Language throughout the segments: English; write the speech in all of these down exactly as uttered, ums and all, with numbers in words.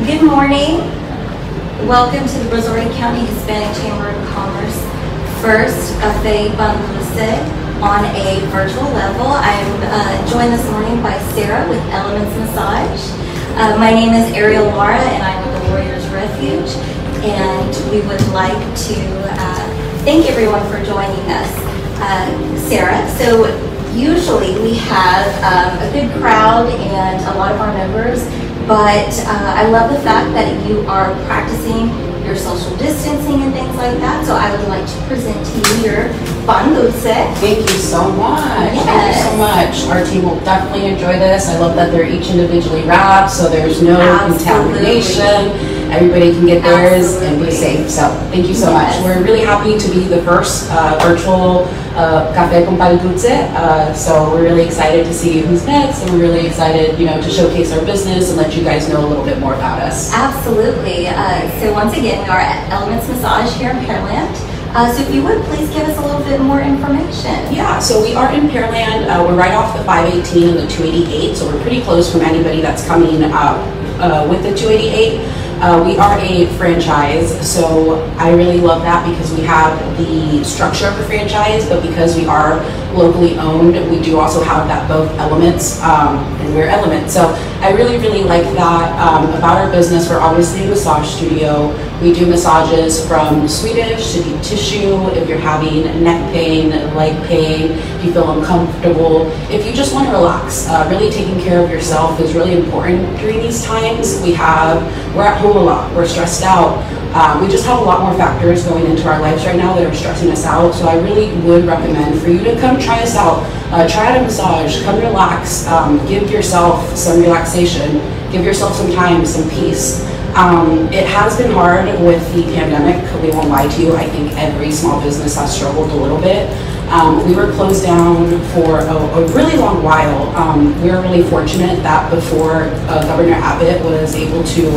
Good morning. Welcome to the Brazoria County Hispanic Chamber of Commerce first Café Pan Dulce on a virtual level. I'm uh, joined this morning by Sarah with Elements Massage. Uh, my name is Ariel Lara and I'm with the Warriors Refuge, and we would like to uh, thank everyone for joining us. Uh, Sarah, so usually we have um, a good crowd and a lot of our members, but uh, I love the fact that you are practicing your social distancing and things like that, so I would like to present to you your Pan Dulce. Thank you so much. Yes. Thank you so much. Our team will definitely enjoy this. I love that they're each individually wrapped, so there's no Absolutely. contamination. Everybody can get theirs Absolutely. and be safe. So thank you so yes. much. We're really happy to be the first uh, virtual uh, Café con Pan Dulce. Uh, so we're really excited to see who's next, and we're really excited, you know, to showcase our business and let you guys know a little bit more about us. Absolutely. Uh, so once again, we are at Elements Massage here in Pearland. Uh, so if you would, please give us a little bit more information. Yeah, so we are in Pearland. Uh, we're right off the five eighteen and the two eighty-eight, so we're pretty close from anybody that's coming uh, uh, with the two eighty-eight. Uh, we are a franchise, so I really love that because we have the structure of a franchise, but because we are locally owned, we do also have that both elements, um, and we're Elements. So I really, really like that. Um, about our business, we're obviously a massage studio. We do massages from Swedish to deep tissue. If you're having neck pain, leg pain, if you feel uncomfortable, if you just want to relax, uh, really taking care of yourself is really important during these times. We have, we're at home a lot, we're stressed out. Um, we just have a lot more factors going into our lives right now that are stressing us out. So I really would recommend for you to come try us out. Uh, try out a massage, come relax, um, give yourself some relaxation, give yourself some time, some peace. Um, it has been hard with the pandemic, we won't lie to you. I think every small business has struggled a little bit. Um, we were closed down for a, a really long while. Um, we were really fortunate that before uh, Governor Abbott was able to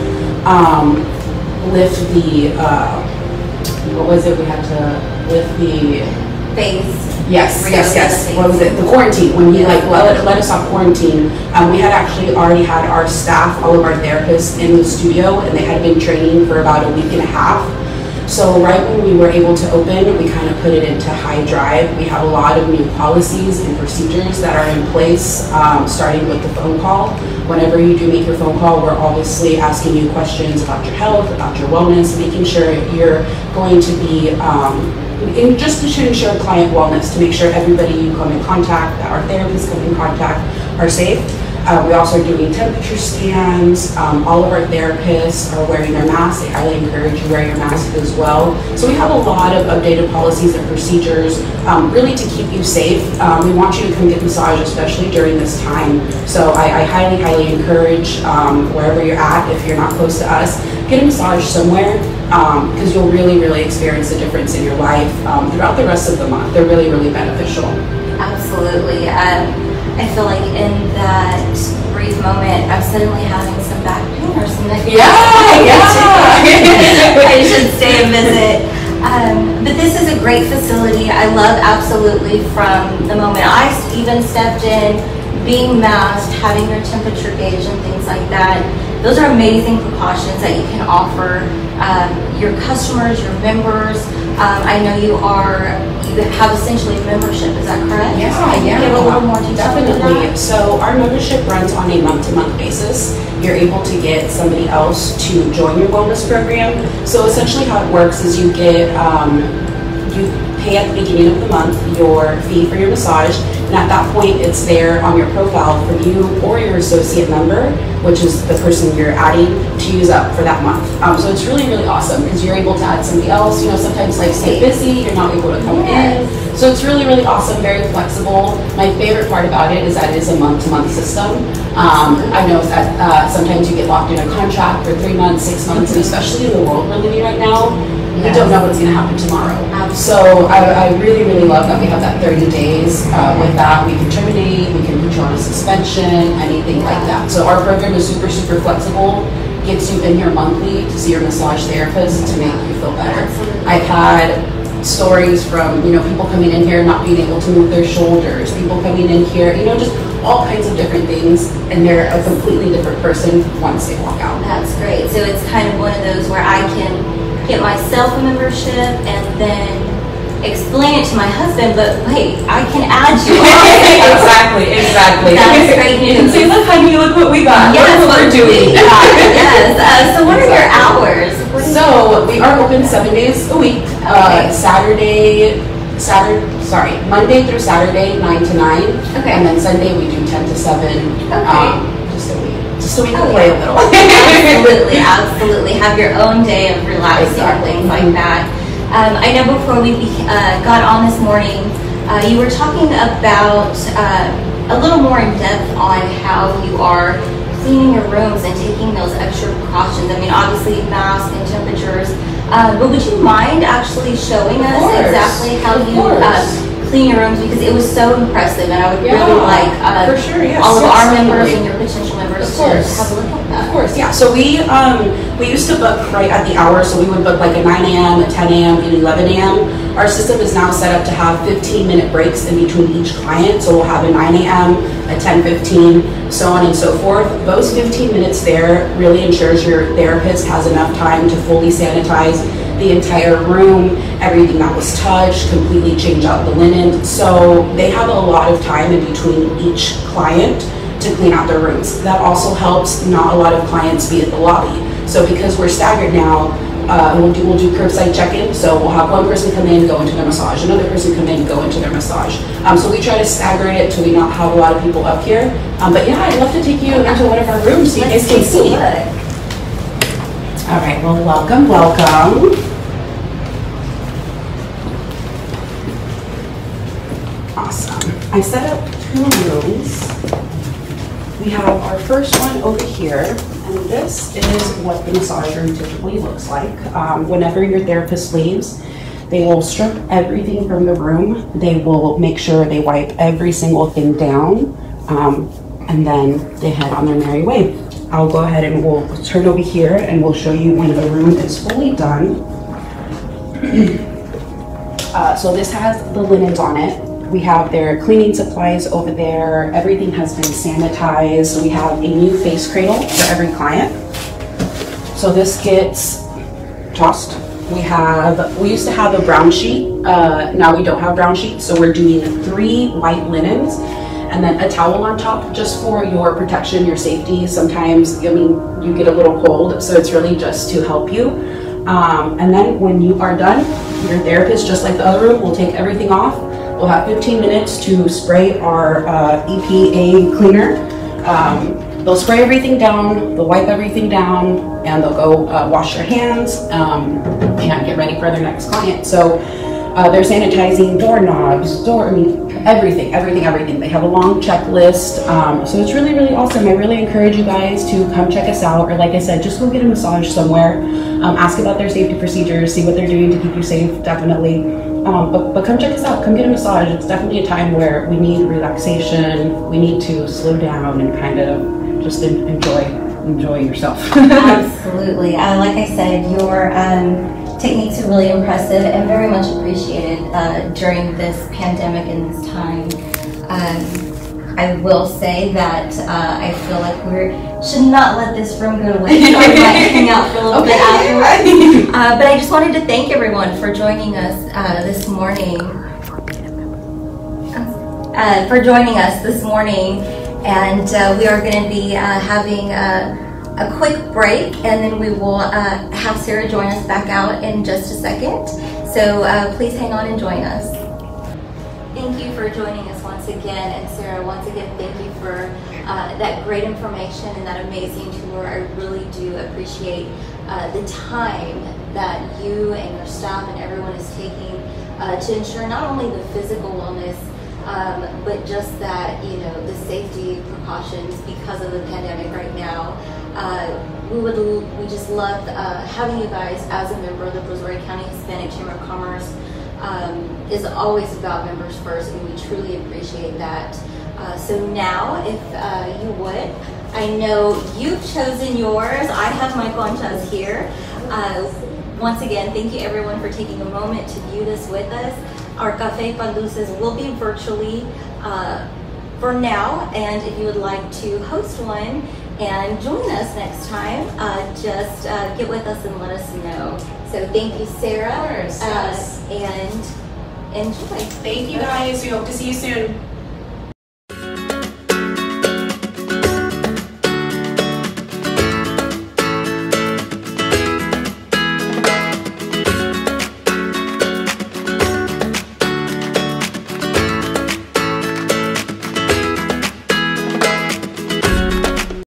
um, lift the, uh, what was it, we had to lift the Phase. Yes, yes, yes. What was it? The quarantine. When he like let, let us off quarantine, um, we had actually already had our staff, all of our therapists in the studio, and they had been training for about a week and a half. So right when we were able to open, we kind of put it into high drive. We have a lot of new policies and procedures that are in place, um, starting with the phone call. Whenever you do make your phone call, we're obviously asking you questions about your health, about your wellness, making sure you're going to be um, in just to ensure client wellness, to make sure everybody you come in contact, that our therapists come in contact, are safe. Uh, we also are doing temperature scans. Um, all of our therapists are wearing their masks. I highly encourage you to wear your mask as well. So we have a lot of updated policies and procedures, um, really to keep you safe. Um, we want you to come get massage, especially during this time. So I, I highly, highly encourage um, wherever you're at, if you're not close to us, get a massage somewhere, because um, you'll really, really experience the difference in your life um, throughout the rest of the month. They're really, really beneficial. Absolutely. Um, I feel like in that brief moment, I'm suddenly having some back pain or some neck pain. Yeah, yeah. I should stay and visit. Um, but this is a great facility. I love absolutely from the moment I even stepped in, being masked, having your temperature gauge and things like that. Those are amazing precautions that you can offer um, your customers, your members. Um, I know you are, you have essentially a membership, is that correct? Yeah, Can you yeah. give a little more detail on Definitely. that? So our membership runs on a month-to-month basis. You're able to get somebody else to join your wellness program. So essentially how it works is you get, um, you pay at the beginning of the month your fee for your massage, and at that point it's there on your profile for you or your associate member, which is the person you're adding, to use up for that month. Um, so it's really, really awesome because you're able to add somebody else. You know, sometimes like stay busy, you're not able to come Yes. in. So it's really, really awesome, very flexible. My favorite part about it is that it is a month-to-month system. Um, I know that uh, sometimes you get locked in a contract for three months, six months, and especially in the world we're living right now, we don't know what's going to happen tomorrow. So I, I really, really love that we have that thirty days. Uh, with that, we can terminate, we can put you on a suspension, anything like that. So our program is super, super flexible. Gets you in here monthly to see your massage therapist to make you feel better. I've had stories from, you know, people coming in here not being able to move their shoulders, people coming in here, you know, just all kinds of different things, and they're a completely different person once they walk out. That's great. So it's kind of one of those where I can get myself a membership and then explain it to my husband, but wait, I can add you on. Exactly, exactly. That's great news. You can say, look, honey, look what we got. Yes, look what we're doing. Yes. Uh, so what are your hours? What is- So we are open seven days a week. Okay. Uh, Saturday, Saturday, sorry, Monday through Saturday, nine to nine. Okay. And then Sunday we do ten to seven. Okay. Um, just so we, just so we can Oh, play yeah. a little. Absolutely, absolutely. Have your own day of relaxing Exactly. and things like that. Um, I know before we be- uh, got on this morning, uh, you were talking about uh, a little more in depth on how you are cleaning your rooms and taking those extra precautions. I mean, obviously masks and temperatures, uh, but would you mind actually showing us course. exactly how Of you course. uh, clean your rooms? Because it was so impressive, and I would Yeah, really like uh, for sure, yes, all of yes, our members definitely. and your potential members Of to course. have a look at that. Of course, yeah. So we um, we used to book right at the hour, so we would book like a nine A M, a ten A M, and eleven A M Our system is now set up to have fifteen minute breaks in between each client. So we'll have a nine A M, a ten fifteen, so on and so forth. Those fifteen minutes there really ensures your therapist has enough time to fully sanitize the entire room, everything that was touched, completely change out the linen. So they have a lot of time in between each client to clean out their rooms. That also helps not a lot of clients be at the lobby. So because we're staggered now, uh, we'll do we'll do curbside check-in. So we'll have one person come in, go into their massage, another person come in, go into their massage. Um, so we try to stagger it so we not have a lot of people up here. Um, but yeah, I'd love to take you into one of our rooms so you guys Let's can take a see. look. All right, well, welcome, welcome. Awesome. I set up two rooms. We have our first one over here, and this is what the massage room typically looks like. Um, whenever your therapist leaves, they will strip everything from the room. They will make sure they wipe every single thing down, um, and then they head on their merry way. I'll go ahead and we'll turn over here and we'll show you when the room is fully done. uh, so this has the linens on it. We have their cleaning supplies over there. Everything has been sanitized. We have a new face cradle for every client. So this gets tossed. We have, we used to have a brown sheet. Uh, now we don't have brown sheets. So we're doing three white linens and then a towel on top just for your protection, your safety. Sometimes, I mean, you get a little cold. So it's really just to help you. Um, and then when you are done, your therapist, just like the other room, will take everything off. We'll have fifteen minutes to spray our uh, E P A cleaner. Um, they'll spray everything down, they'll wipe everything down, and they'll go uh, wash their hands um, and get ready for their next client. So uh, they're sanitizing doorknobs, door, I mean, everything, everything, everything. They have a long checklist. Um, so it's really, really awesome. I really encourage you guys to come check us out, or like I said, just go get a massage somewhere. Um, ask about their safety procedures, see what they're doing to keep you safe, definitely. Um, but, but come check us out, come get a massage. It's definitely a time where we need relaxation, we need to slow down and kind of just en enjoy enjoy yourself. Absolutely. Uh, like I said, your um, techniques are really impressive and very much appreciated uh, during this pandemic and this time. Um, I will say that uh, I feel like we should not let this room go to waste. So I might hang out for a little Okay, bit afterwards. Uh, but I just wanted to thank everyone for joining us uh, this morning. Uh, for joining us this morning, and uh, we are going to be uh, having a, a quick break, and then we will uh, have Sarah join us back out in just a second. So uh, please hang on and join us. Thank you for joining us once again, and Sarah, once again, thank you for uh, that great information and that amazing tour. I really do appreciate uh, the time that you and your staff and everyone is taking uh, to ensure not only the physical wellness, um, but just that, you know, the safety precautions because of the pandemic right now. Uh, we would, we just love uh, having you guys as a member of the Brazoria County Hispanic Chamber of Commerce. Um, is always about members first, and we truly appreciate that. Uh, so now, if uh, you would, I know you've chosen yours. I have my conchas here. Uh, once again, thank you everyone for taking a moment to view this with us. Our Cafe Pan Dulces will be virtually uh, for now. And if you would like to host one and join us next time, uh, just uh, get with us and let us know. So thank you, Sarah. Of course, uh, yes. And enjoy. Thank you guys. We hope to see you soon.